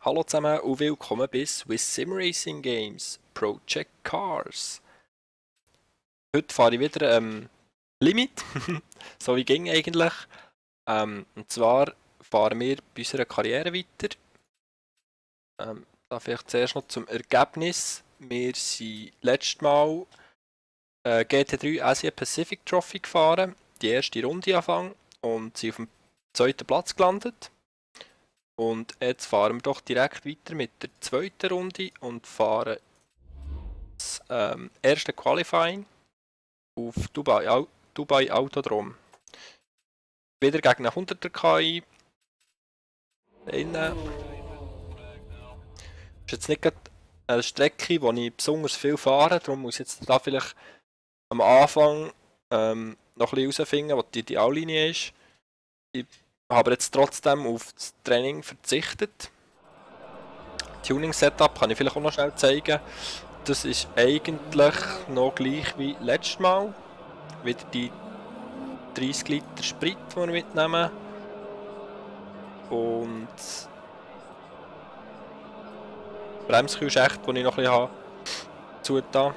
Hallo zusammen und willkommen bei Swiss Sim Racing Games Project Cars. Heute fahre ich wieder Limit, so wie ging eigentlich. Und zwar fahren wir bei unserer Karriere weiter. Da vielleicht zuerst noch zum Ergebnis. Wir sind letztes Mal GT3 Asia Pacific Trophy gefahren, die erste Runde angefangen und sind auf dem zweiten Platz gelandet. Und jetzt fahren wir doch direkt weiter mit der zweiten Runde und fahren das erste Qualifying auf Dubai Autodrom. Wieder gegen einen 100er KI. Das ist jetzt nicht eine Strecke, die ich besonders viel fahre, darum muss ich jetzt da vielleicht am Anfang noch ein bisschen herausfinden, was die Ideallinie ist. Ich habe jetzt trotzdem auf das Training verzichtet. Tuning-Setup kann ich vielleicht auch noch schnell zeigen. Das ist eigentlich noch gleich wie letztes Mal. Wieder die 30 Liter Sprit, die wir mitnehmen. Und Bremskühlschächte, die ich noch ein bisschen habe, zugetan.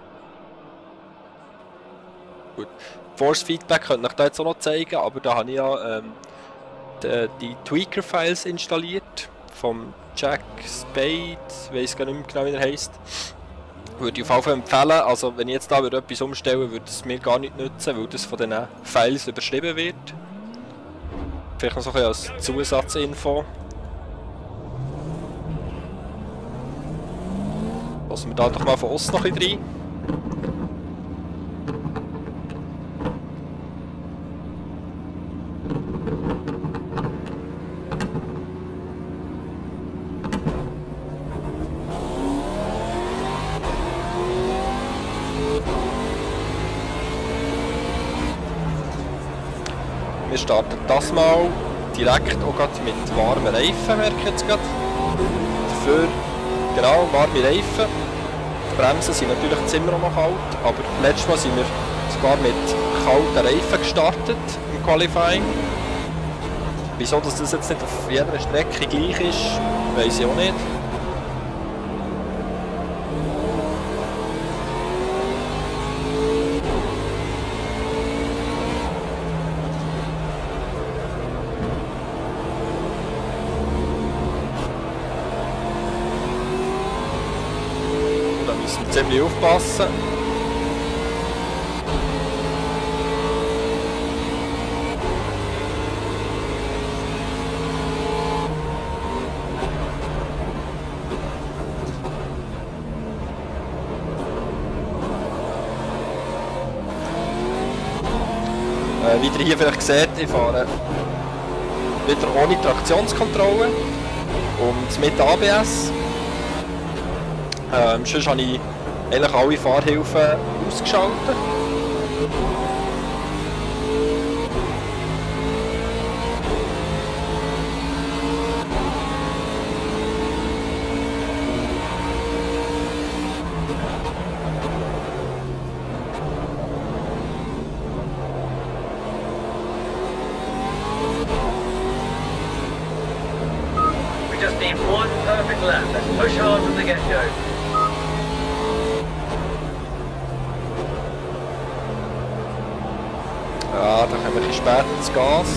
Gut. Force Feedback könnte ich da jetzt auch noch zeigen, aber da habe ich ja die Tweaker-Files installiert vom Jack Spade, ich weiß gar nicht mehr genau, wie er heisst. Würde ich auf jeden Fall empfehlen. Also wenn ich jetzt da etwas umstellen würde es mir gar nicht nützen, weil das von diesen Files überschrieben wird. Vielleicht noch so ein bisschen als Zusatzinfo. Lassen wir da doch mal von Ost noch ein bisschen rein. Wir starten das mal direkt auch gerade mit warmen Reifen, merke ich jetzt gerade. Dafür, genau, warme Reifen. Die Bremsen sind natürlich jetzt immer noch kalt, aber letztes Mal sind wir sogar mit kalten Reifen gestartet im Qualifying. Wieso dass das jetzt nicht auf jeder Strecke gleich ist, weiss ich auch nicht. Ziemlich aufpassen. Wie ihr hier vielleicht seht, ich fahre wieder ohne Traktionskontrolle und mit ABS. Sonst habe ich eigentlich alle Fahrhilfen ausgeschaltet. We just need one perfect lap. Let's push hard from the get-go. Ja, dann kommen wir ein bisschen später ins Gas.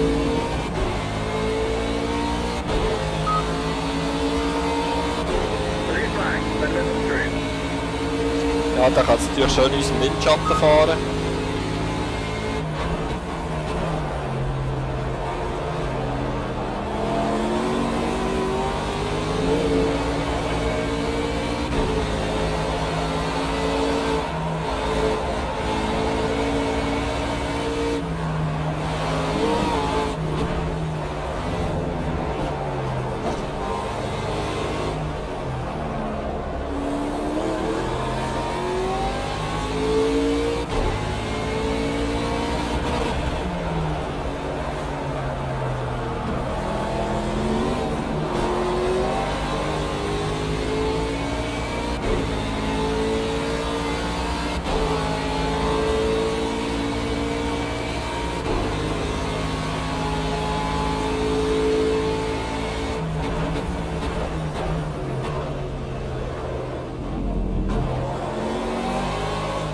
Ja, dann kann es natürlich schön in unseren Windschatten fahren.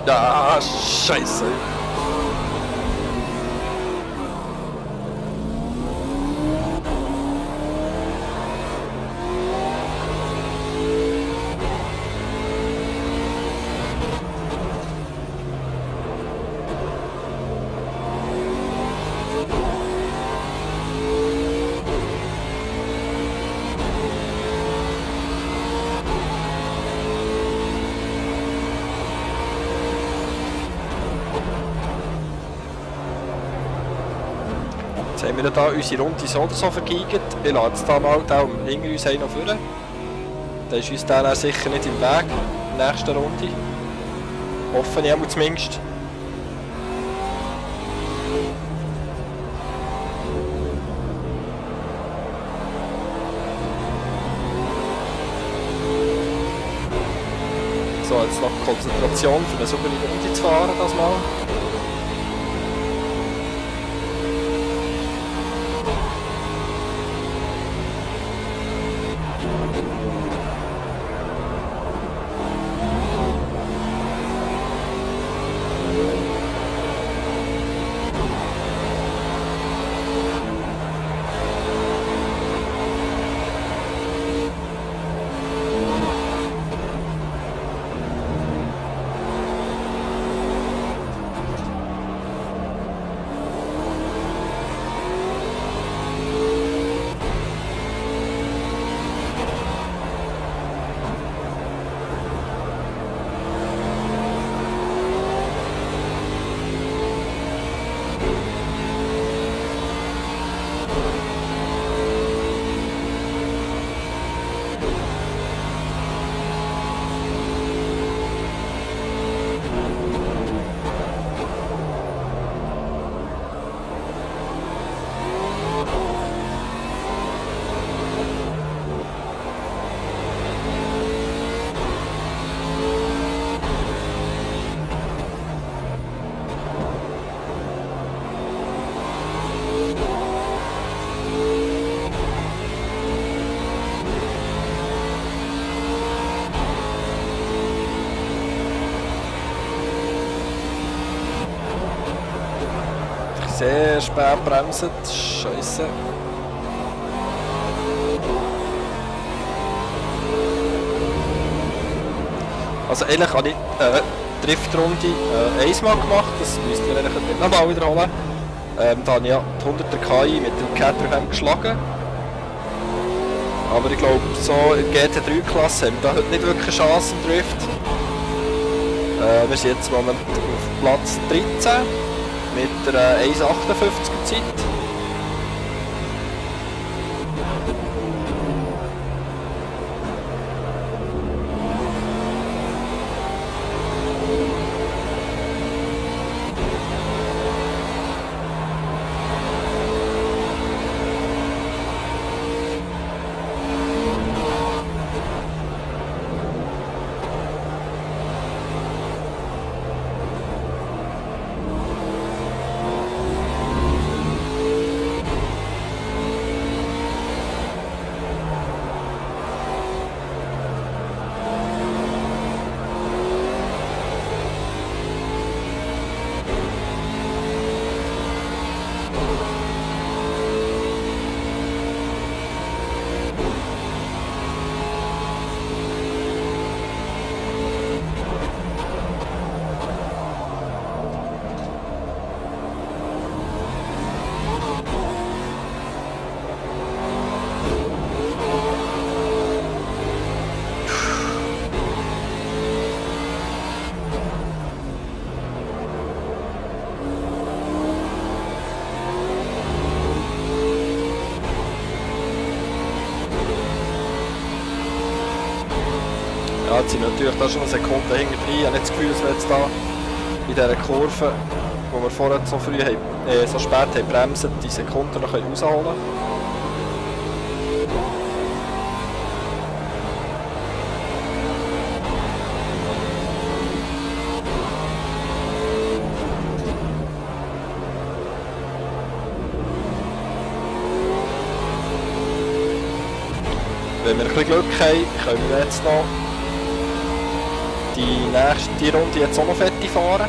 Ja, scheiße. Jetzt haben wir da unsere Runde so oder so vergeigt. Ich lasse jetzt da mal den hinter uns noch vorne. Dann ist uns der sicher nicht im Weg in der nächsten Runde. Hoffe ich zumindest. So, jetzt noch Konzentration für eine saubere Runde zu fahren, das mal. Sehr spät bremsen, Scheiße. Also eigentlich habe ich Driftrunde 1 mal gemacht, das müsst ihr eigentlich nicht nochmal wiederholen. Da habe ich ja die 100er KI mit dem Caterham geschlagen. Aber ich glaube, so in der GT3-Klasse haben wir da heute nicht wirklich eine Chance im Drift. Wir sind jetzt im Moment auf Platz 13 mit der 1,58er Zeit. Ja, jetzt sind natürlich da schon eine Sekunde hinten drin. Ich habe nicht das Gefühl, dass wir jetzt da in dieser Kurve, wo wir vorher so früh haben, so spät haben bremsen, die Sekunden noch rausholen können. Wenn wir ein bisschen Glück haben, können wir jetzt noch die nächste Runde jetzt auch noch fertig fahren.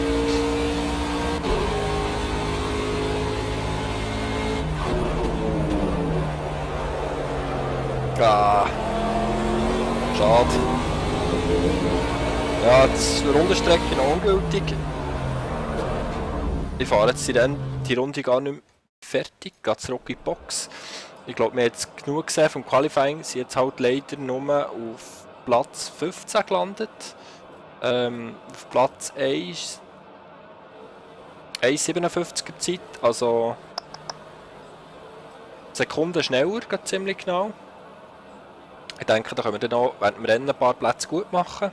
Ah, schade. Ja, die Rundenstrecke noch ungültig. Ich fahre jetzt die Runde gar nicht mehr fertig, gehe zurück in die Box. Ich glaube, wir haben jetzt genug gesehen vom Qualifying, sind jetzt halt leider nur auf Platz 15 gelandet. Auf Platz 1 1,57er Zeit, also Sekunden schneller, geht ziemlich genau. Ich denke, da können wir dann auch während dem Rennen ein paar Plätze gut machen.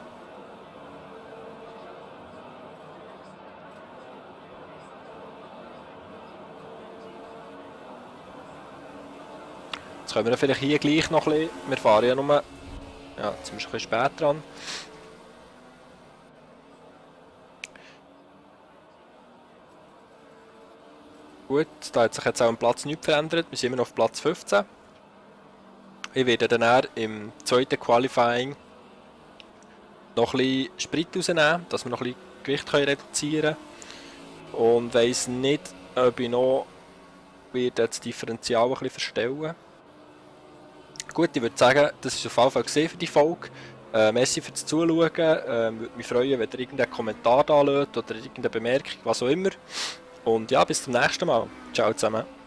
Jetzt können wir vielleicht hier gleich noch ein bisschen, wir fahren ja nur, ja, jetzt sind wir schon ein bisschen spät dran. Gut, da hat sich jetzt auch am Platz nichts verändert, wir sind immer noch auf Platz 15. Ich werde dann im zweiten Qualifying noch ein bisschen Sprit rausnehmen, dass wir noch ein bisschen Gewicht reduzieren können. Und weiss nicht, ob ich noch das Differential ein bisschen verstellen. Gut, ich würde sagen, das war auf jeden Fall für die Folge. Merci fürs Zuschauen. Würde mich freuen, wenn ihr irgendeinen Kommentar da lässt oder irgendeine Bemerkung, was auch immer. Und ja, bis zum nächsten Mal. Ciao zusammen.